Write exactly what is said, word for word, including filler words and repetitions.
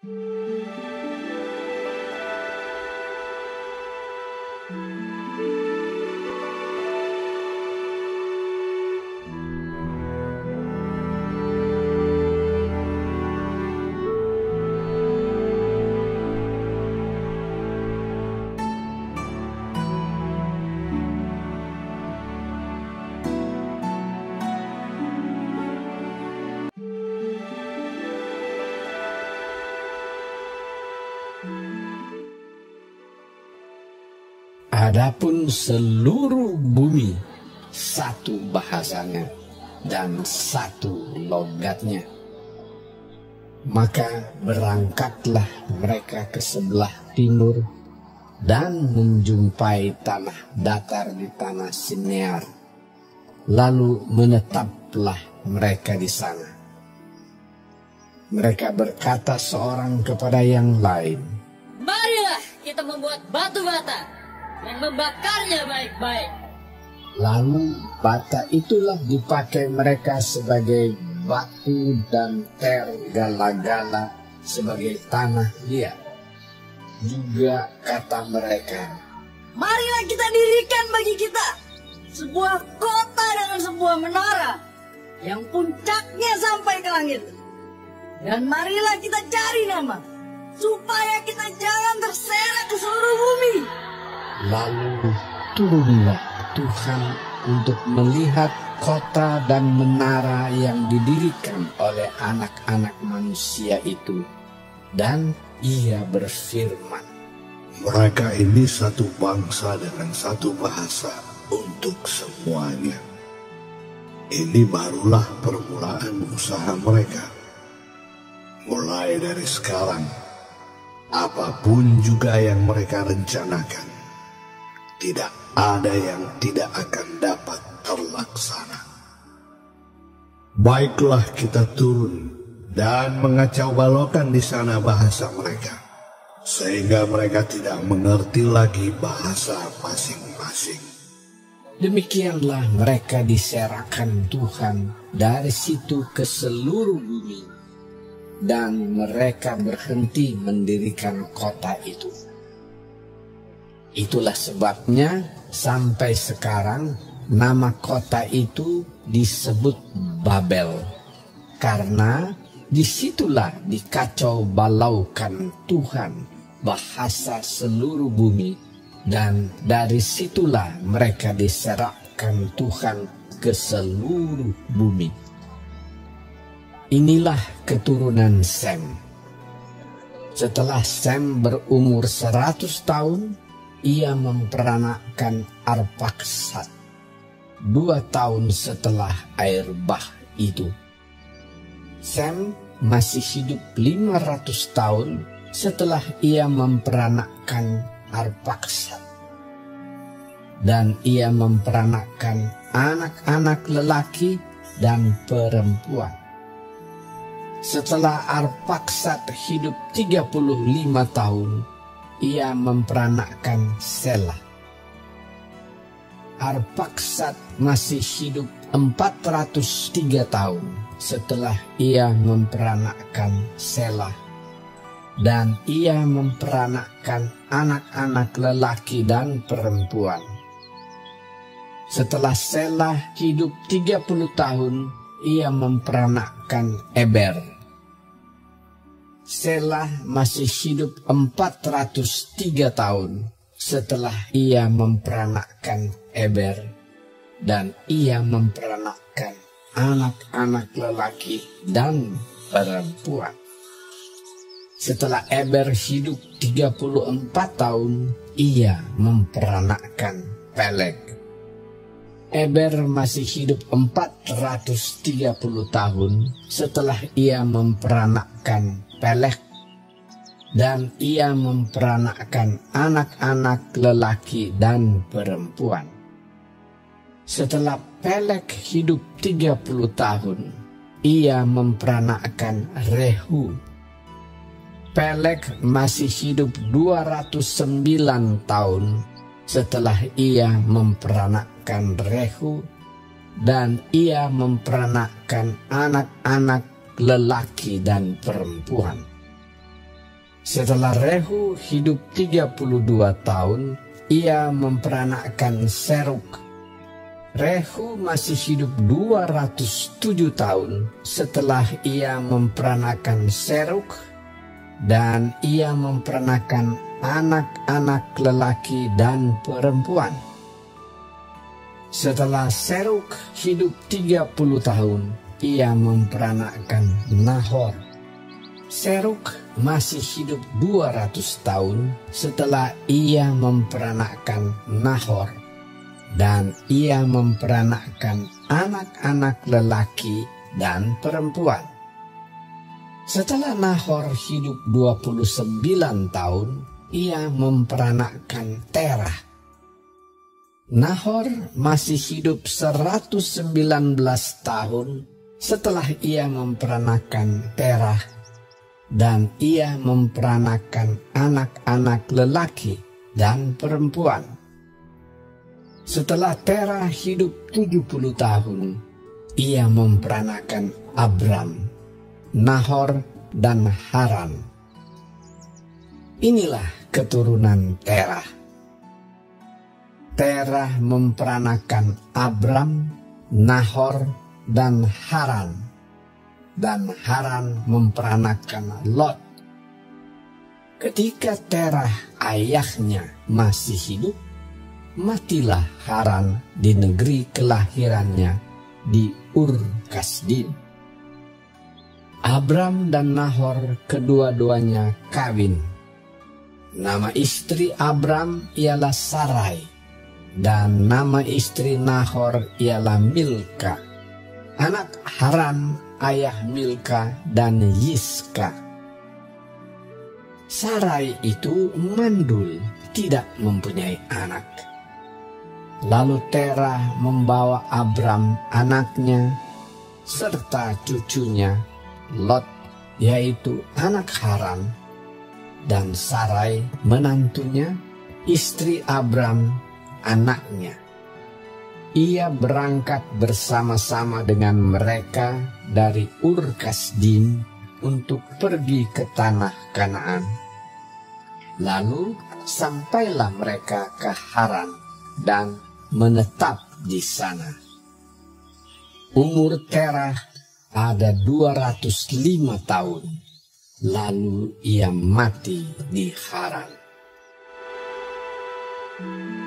Adapun seluruh bumi satu bahasanya dan satu logatnya. Maka berangkatlah mereka ke sebelah timur dan menjumpai tanah datar di tanah Sinear. Lalu menetaplah mereka di sana. Mereka berkata seorang kepada yang lain, "Marilah kita membuat batu bata dan membakarnya baik-baik." Lalu bata itulah dipakai mereka sebagai batu dan tergala-gala sebagai tanah liat. Juga kata mereka, "Marilah kita dirikan bagi kita sebuah kota dengan sebuah menara yang puncaknya sampai ke langit. Dan marilah kita cari nama supaya kita jangan terseret ke seluruh bumi." Lalu turunlah Tuhan untuk melihat kota dan menara yang didirikan oleh anak-anak manusia itu. Dan ia berfirman, "Mereka ini satu bangsa dengan satu bahasa untuk semuanya. Ini barulah permulaan usaha mereka. Mulai dari sekarang, apapun juga yang mereka rencanakan, tidak ada yang tidak akan dapat terlaksana. Baiklah kita turun dan mengacau balokkan di sana bahasa mereka, sehingga mereka tidak mengerti lagi bahasa masing-masing." Demikianlah mereka diserahkan Tuhan dari situ ke seluruh bumi. Dan mereka berhenti mendirikan kota itu. Itulah sebabnya sampai sekarang nama kota itu disebut Babel. Karena disitulah dikacau balaukan Tuhan bahasa seluruh bumi. Dan dari situlah mereka diserahkan Tuhan ke seluruh bumi. Inilah keturunan Sem. Setelah Sem berumur seratus tahun, ia memperanakkan Arpaksad. Dua tahun setelah air bah itu. Sem masih hidup lima ratus tahun setelah ia memperanakkan Arpaksad. Dan ia memperanakkan anak-anak lelaki dan perempuan. Setelah Arpaksad hidup tiga puluh lima tahun, ia memperanakkan Selah. Arpaksad masih hidup empat ratus tiga tahun setelah ia memperanakkan Selah. Dan ia memperanakkan anak-anak lelaki dan perempuan. Setelah Selah hidup tiga puluh tahun, ia memperanakkan Eber. Selah masih hidup empat ratus tiga tahun setelah ia memperanakkan Eber. Dan ia memperanakkan anak-anak lelaki dan perempuan. Setelah Eber hidup tiga puluh empat tahun, ia memperanakkan Peleg. Eber masih hidup empat ratus tiga puluh tahun setelah ia memperanakkan Peleg. Dan ia memperanakkan anak-anak lelaki dan perempuan. Setelah Peleg hidup tiga puluh tahun, ia memperanakkan Rehu. Peleg masih hidup dua ratus sembilan tahun setelah ia memperanakkan Rehu, dan ia memperanakkan anak-anak lelaki dan perempuan. Setelah Rehu hidup tiga puluh dua tahun, ia memperanakkan Serug. Rehu masih hidup dua ratus tujuh tahun setelah ia memperanakkan Serug, dan ia memperanakkan anak-anak lelaki dan perempuan. Setelah Serug hidup tiga puluh tahun, ia memperanakkan Nahor. Serug masih hidup dua ratus tahun setelah ia memperanakkan Nahor, dan ia memperanakkan anak-anak lelaki dan perempuan. Setelah Nahor hidup dua puluh sembilan tahun, ia memperanakkan Terah. Nahor masih hidup seratus sembilan belas tahun setelah ia memperanakkan Terah, dan ia memperanakkan anak-anak lelaki dan perempuan. Setelah Terah hidup tujuh puluh tahun, ia memperanakkan Abram, Nahor, dan Haran. Inilah keturunan Terah. Terah memperanakkan Abram, Nahor, dan Haran, dan Haran memperanakkan Lot. Ketika Terah ayahnya masih hidup, matilah Haran di negeri kelahirannya di Ur Kasdim. Abram dan Nahor kedua-duanya kawin. Nama istri Abram ialah Sarai, dan nama istri Nahor ialah Milka, anak Haran ayah Milka dan Yiska. Sarai itu mandul, tidak mempunyai anak. Lalu Terah membawa Abram anaknya serta cucunya Lot, yaitu anak Haran, dan Sarai menantunya, istri Abram anaknya. Ia berangkat bersama-sama dengan mereka dari Ur Kasdim untuk pergi ke tanah Kanaan. Lalu sampailah mereka ke Haran dan menetap di sana. Umur Terah ada dua ratus lima tahun, lalu ia mati di Haran.